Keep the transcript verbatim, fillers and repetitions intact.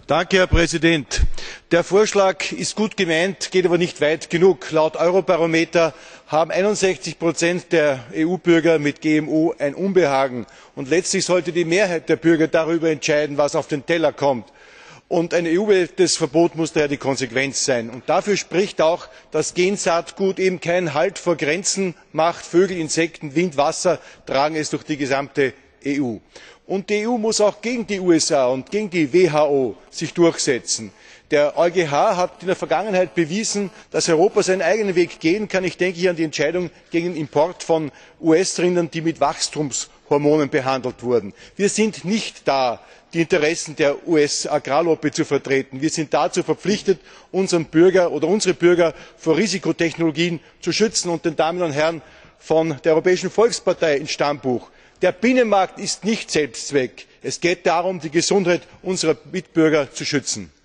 Herr Präsident! Der Vorschlag ist gut gemeint, geht aber nicht weit genug. Laut Eurobarometer haben einundsechzig Prozent der E U Bürger mit G M O ein Unbehagen. Und letztlich sollte die Mehrheit der Bürger darüber entscheiden, was auf den Teller kommt. Ein E U weites Verbot muss daher die Konsequenz sein. Dafür spricht auch, dass Gensaatgut eben keinen Halt vor Grenzen macht. Vögel, Insekten, Wind, Wasser tragen es durch die gesamte E U. Und die E U muss sich auch gegen die U S A und gegen die W H O durchsetzen. Der EuGH hat in der Vergangenheit bewiesen, dass Europa seinen eigenen Weg gehen kann. Ich denke hier an die Entscheidung gegen den Import von U S Rindern, die mit Wachstumshormonen behandelt wurden. Wir sind nicht da, die Interessen der U S Agrarlobby zu vertreten. Wir sind dazu verpflichtet, unsere Bürger vor Risikotechnologien zu schützen. Und den Damen und Herren von der Europäischen Volkspartei ins Stammbuch: Der Binnenmarkt ist nicht Selbstzweck. Es geht darum, die Gesundheit unserer Mitbürger zu schützen.